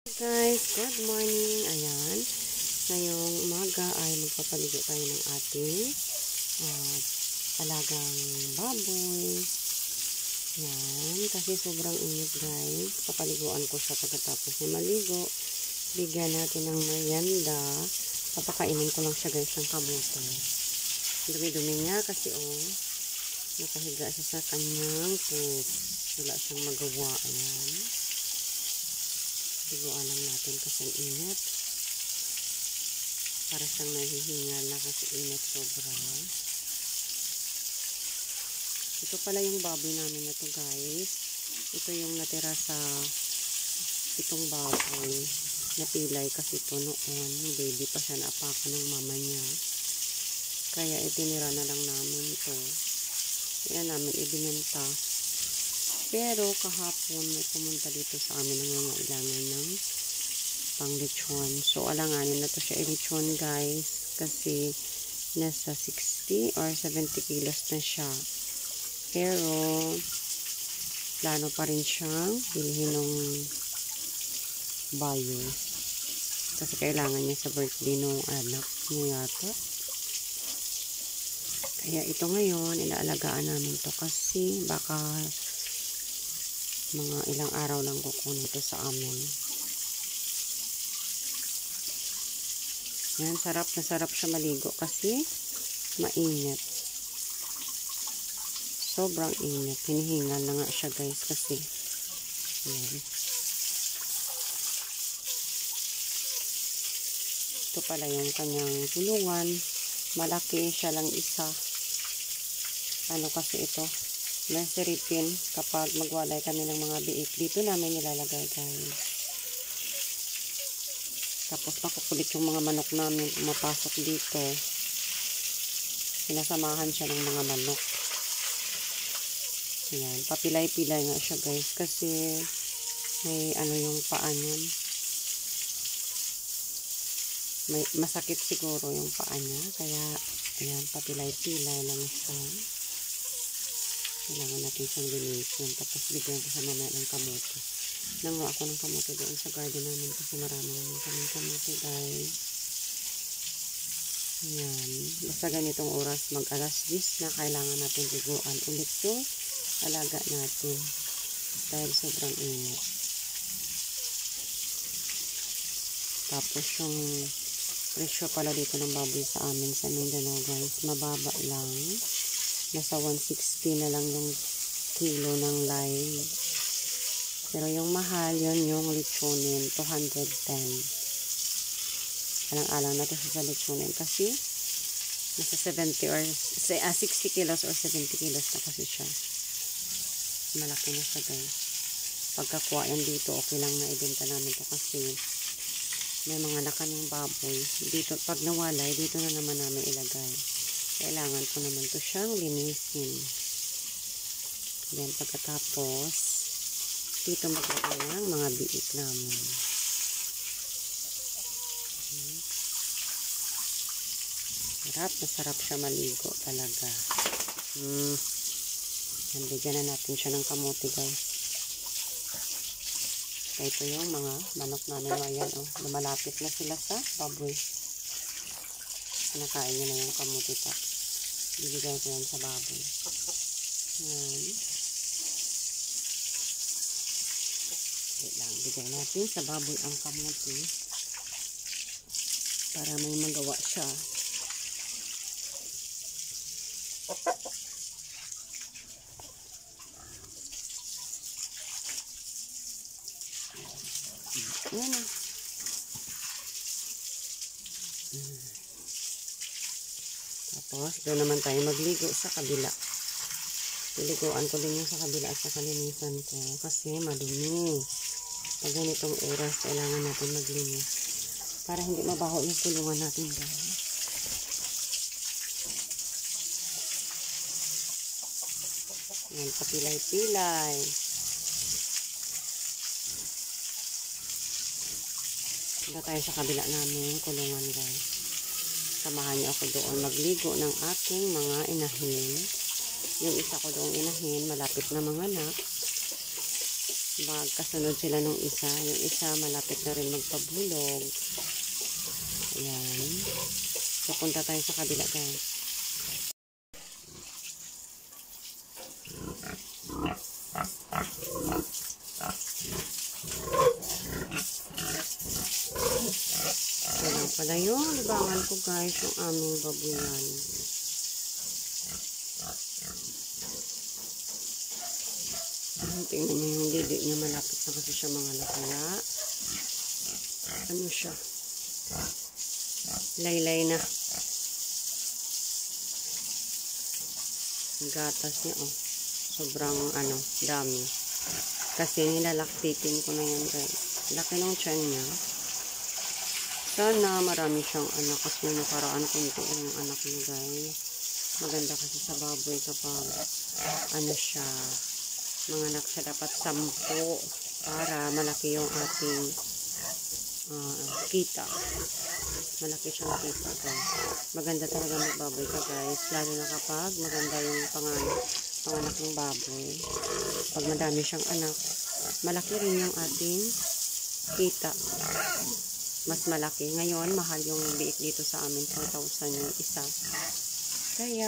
Guys, good morning. Ayan, ngayong umaga ay magpapaligo tayo ng ating alagang baboy. Ayan, kasi sobrang init guys. Papaliguan ko siya pagkatapos na maligo. Bigyan natin ng merienda. Papakainin ko lang siya guys ng kamote. Dumi-dumi niya kasi nakahiga siya sa kanyang poop. Wala siyang magawa. Ayan. Liguan lang natin kasi init. Para siyang nahihingal na kasi init sobra. Ito pala yung baboy namin na to guys. Ito yung natira sa itong baboy. Napilay kasi ito noon. Baby pa siya, naapakan ng mama niya. Kaya itinira na lang namin ito. Kaya namin ibinenta. Pero kahapon may pumunta dito sa amin ng mga ilangan ng pang-lechon. So alanganin na to siya i-lechon guys. Kasi nasa 60 or 70 kilos na siya. Pero plano pa rin siyang bilhin ng bayo. Kasi kailangan niya sa birthday ng anak niya yata. Kaya ito ngayon, inaalagaan namin to kasi baka mga ilang araw lang kukunin ito sa amin. Yan, sarap na sarap siya maligo kasi mainit. Sobrang init. Hinihingal na nga siya guys kasi. Yan. Ito pala yung kanyang tulungan. Malaki siya lang isa. Ano kasi ito? Nursery pin kapag magwalay kami ng mga biik. Dito namin nilalagay guys. Tapos makukulit yung mga manok namin pumapasok dito. Sinasamahan siya ng mga manok. Ayan, papilay-pilay nga siya guys kasi may ano yung paa niyan. May masakit siguro yung paa niya. Kaya ayan, papilay-pilay lang siya. Kailangan natin siyang linisin. Tapos bigyan ko sa mamaya ng kamote. Nanguha ako ng kamote doon sa garden namin kasi marami naman kaming kamote guys. Ayan. Basta ganitong oras mag alas 10 na kailangan natin liguan ulit yung alaga natin. Dahil sobrang init. Tapos yung presyo pala dito ng baboy sa amin sa Mindanao guys. Mababa lang. Nasa 160 na lang yung kilo ng live. Pero yung mahal, yung lechonin, 210. Alang-alang na to sa lechonin kasi nasa 70 or 60 kilos or 70 kilos na kasi siya. Malaki na siya guys. Pagkakuha yan dito, okay lang na ibenta namin to kasi may mga lakan yung baboy. Dito, pag nawalay, dito na naman namin ilagay. Kailangan ko naman to siyang linisin. Then, pagkatapos, dito maglagay ng mga biik namin. Masarap siya maligo talaga. Bigyan na natin siya ng kamote guys. Kaya ito yung mga manok namin. Ayan, lumalapit na sila sa baboy. Kinakain niya na yung kamote pa. Bibigay ko yan sa baboy. Yan. Wait lang. Bigay natin sa baboy ang kamote. Para may magawa siya. Yan. Tapos, doon naman tayo magligo sa kabila. Liliguan ko din yung sa kabila at sa kalinisan ko. Kasi madumi. Pag ganitong oras, kailangan natin maglinis. Para hindi mabaho yung kulungan natin guys. Yan, papilay-pilay. Punta tayo sa kabila namin kulungan guys. Samahan niyo ako doon magligo ng aking mga inahin. Yung isa ko doong inahin, malapit na mga anak. magkasunod sila nung isa. Yung isa malapit na rin magpabulog. Ayan. So, punta tayo sa kabila, guys. Ayan pala yung libangan ko, guys, yung aming babuyan. Tingnan niyo yung didi niya, malapit na kasi siya mga lakaya. Ano siya? Laylay na. Ang gatas niya, oh. Sobrang, dami. Kasi nilalaktitin ko na yan, guys. Laki ng tiyan niya. Sana marami siyang anak. Kasi yung nakaraan kunti yung anak niya, guys. Maganda kasi sa baboy kapag, siya, mga anak siya dapat 10 para malaki yung ating kita. Malaki siyang kita, guys. Maganda talaga magbaboy ka, guys. Lalo na kapag maganda yung panganak ng baboy. Pag madami siyang anak, malaki rin yung ating kita. Mas malaki. Ngayon, mahal yung biik dito sa amin. 4,000 yung isa. Kaya,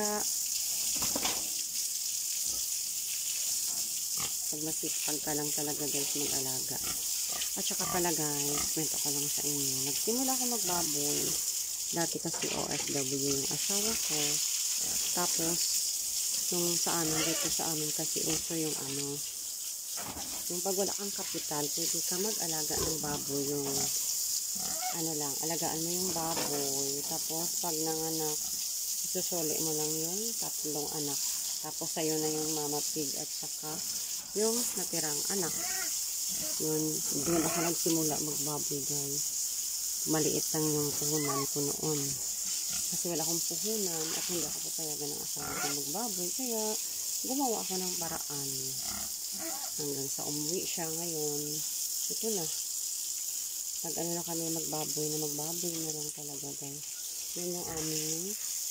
pag masipag ka lang talaga, guys, mag-alaga. At saka pala, guys, kwento ko lang sa inyo. Nagsimula ako magbaboy. Dati kasi OFW yung asawa ko. Tapos, yung sa amin, dito sa amin kasi uso yung yung pag wala kang kapital, pwede ka mag-alaga ng baboy. Yung, alagaan mo yung baboy. Tapos, pag nanganak, isusuli mo lang yung 3 anak. Tapos, sa'yo na yung mama pig at saka yung natirang anak. Yun, doon ako nagsimula magbaboy, guys. Maliit lang yung puhunan ko noon. Kasi wala akong puhunan at hindi ako papayagan ng asawa ko magbaboy. Kaya, gumawa ako ng paraan. Hanggang sa umuwi siya ngayon. Ito na. Nag-ano na kami magbaboy na lang talaga, guys. Yun yung aming,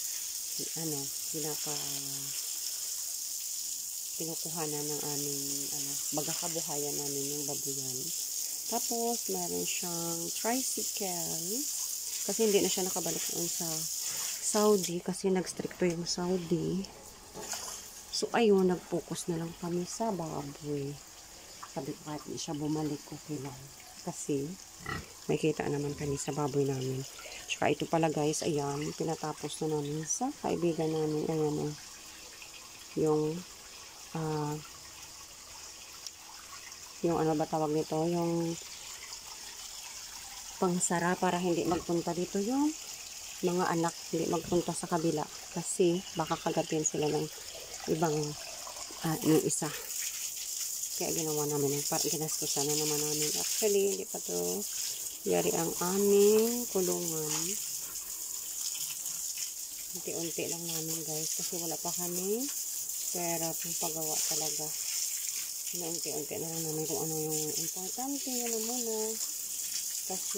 pinukuhanan ng aming, bagakabuhayan namin yung babuyan. Tapos, meron siyang tricycle. Kasi hindi na siya nakabalik doon sa Saudi. Kasi nagstricto yung Saudi. So, ayun, nag-focus na lang kami sa baboy. Sabi ko kahit hindi siya bumalik, okay lang. Kasi, may kita naman kami sa baboy namin. Tsaka ito pala, guys, ayan, pinatapos na namin sa kaibigan namin. Ayan, yung ba tawag nito, yung pangsara para hindi magpunta dito yung mga anak, hindi magpunta sa kabila kasi baka kagatin sila ng ibang yung isa. Kaya ginawa namin ginastusan na naman namin. Actually, hindi pa to yari ang aming kulungan. Unti-unti lang namin, guys, kasi wala pa kami pera pang pagawa talaga. Unti-unti na lang namin kung ano yung importante. Yan muna. Kasi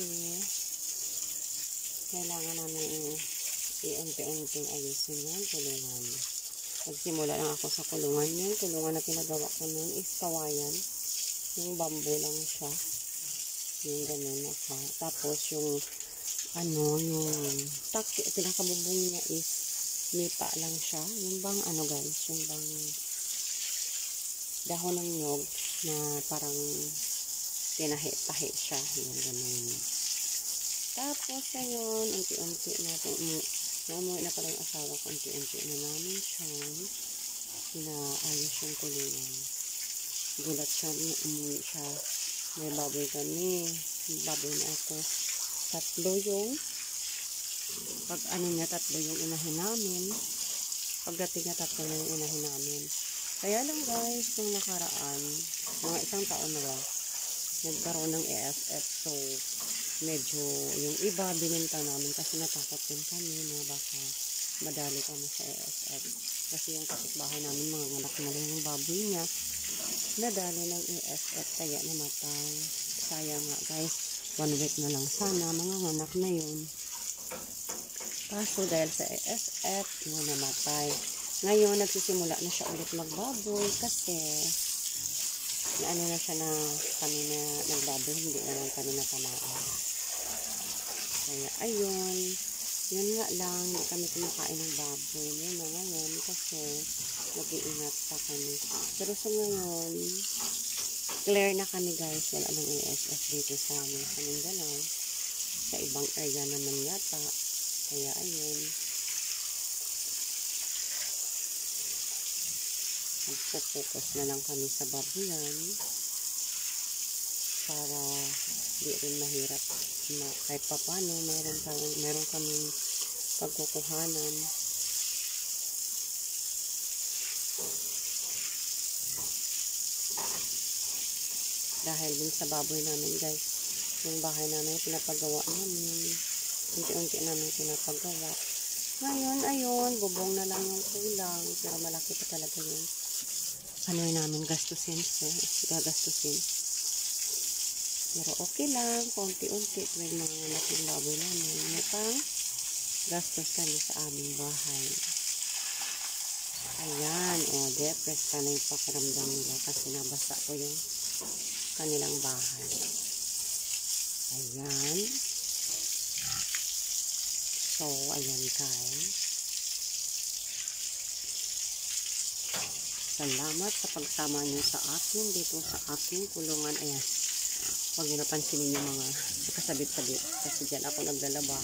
kailangan namin i-unti-unting ayusin yung kulungan. Nagsimula lang ako sa kulungan. Yung kulungan na pinagawa ko nun is kawayan. Yung bamboo lang siya. Yung ganun ako. Tapos yung yung pinakabubong niya is nipa lang siya. Yung bang guys, yung bang dahon ng nyog na parang tinahi-tahi siya. Yung ganun. Tapos ayun, unti-unti natin umuwi na pala yung asawa ko. Unti-unti na namin siyang inaayos yung kulungan. Gulat siya, umuwi siya. May baboy kami. Baboy na ako. 3 yung tatlo yung inahin namin. Pagdating na 3 na yung inahin namin. Kaya lang, guys, nung nakaraan, mga 1 taon na ba, nagkaroon ng ESF. So, medyo yung iba bininta namin kasi natakot din kami na baka madali kami sa ESF. Kasi yung kapitbahay namin, mga anak na rin yung baboy niya, nadali ng ESF kaya namatay. Sayang nga, guys, 1 week na lang sana, mga anak na yun. Kaso dahil sa ESF, yun namatay. Ngayon, nagsisimula na siya ulit magbaboy kasi na ano na siya na kami na nagbaboy, hindi naman kami natamaan. Kaya ayun, yun nga lang, hindi kami kumakain ng baboy. Yun na ngayon kasi nag-iingat pa kami. Pero so ngayon, clear na kami guys, wala nang ASF dito sa amin sa Mindanao. Sa ibang area naman yata. Kaya ayun. Magpo-focus na lang kami sa babuyan para di rin mahirap na kahit pa paano meron kaming pagkukuhanan. Dahil din sa baboy namin guys, yung bahay namin pinapagawa namin, unti-unti namin pinapagawa. Ngayon ayun, bubong na lang yung kulang, pero malaki pa talaga yung ano namin gastusin, so gagastusin. Pero okay lang, konti-unti tuwing mga anak ng baboy namin. May pang gastos kami sa aming bahay. Ayan, depressed ka na yung pakiramdam nila kasi nabasa ko yung kanilang bahay. Ayan. So, ayan guys. Salamat sa pagsama niyo sa akin dito sa aking kulungan. Ayan. Huwag niyo napansinin yung mga nakasabit-sabit kasi dyan ako naglalaba.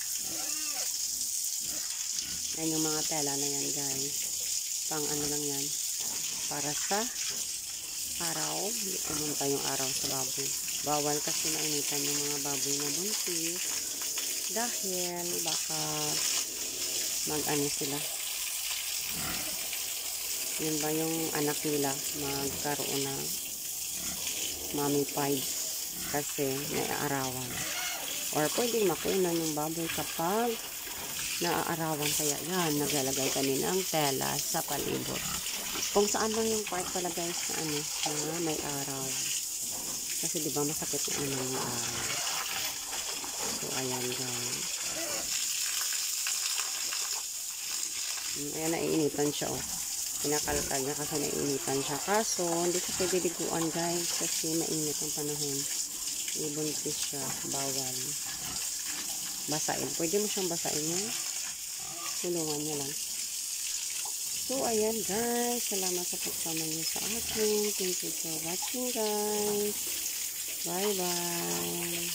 Ayan yung mga tela na yan guys. Pang ano lang yan. Para sa araw. Hindi pumunta yung araw sa baboy. Bawal kasi mainitan yung mga baboy na buntis. Dahil baka mag-ano sila. Yun ba yung anak nila magkaroon ng mommy pies kasi may aarawan. Or pwedeng makunan yung baboy kapag naaarawan. Kaya yan, naglalagay kami ng tela sa palibot. Kung saan lang yung part pala guys na ano, na may araw. Kasi diba masakit na ano yung araw. So ayan guys. Ayan, naiinitan siya oh. Pinakalkal niya kasi naiinitan siya. Kaso, hindi siya pwede liguan guys kasi mainit ang panahon. Ibuntis siya. Bawal. Basain. Pwede mo siyang basain yung tulungan niya lang. So, ayan guys. Salamat sa pagsama niyo sa akin. Thank you for watching guys. Bye bye.